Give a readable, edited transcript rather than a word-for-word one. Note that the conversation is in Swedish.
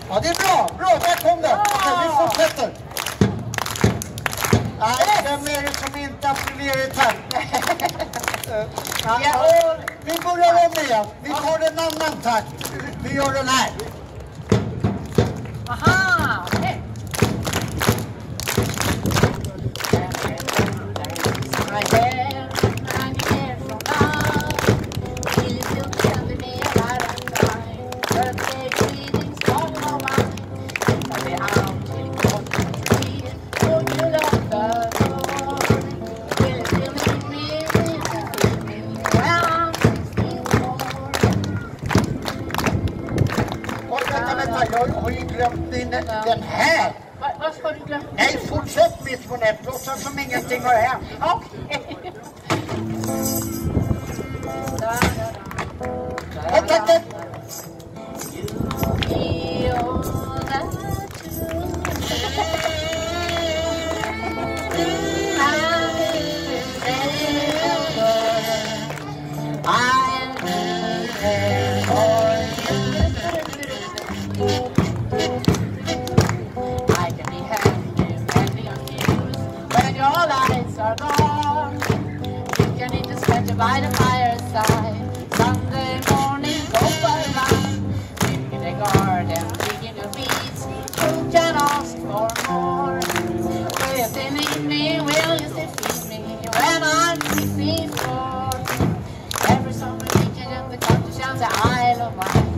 Ja, det är bra. Bra, där kom det. Okej, vi fortsätter. Nej, vem är det som inte applåderar i takt? Vi börjar om igen. Vi tar en annan takt. Vi gör den här. Aha, okej. Jag har ju glömt den här. Vad ska du glömma? Nej, fortsätt mitt på nätt. Låtsas som ingenting har hänt. Okej. Tack. By the fireside, Sunday morning, go for a ride. In the garden, digging the weeds, who can ask for more? If they need me, will you still feed me when I'm 64? Every summer weekend at the country sounds the Isle of Wight.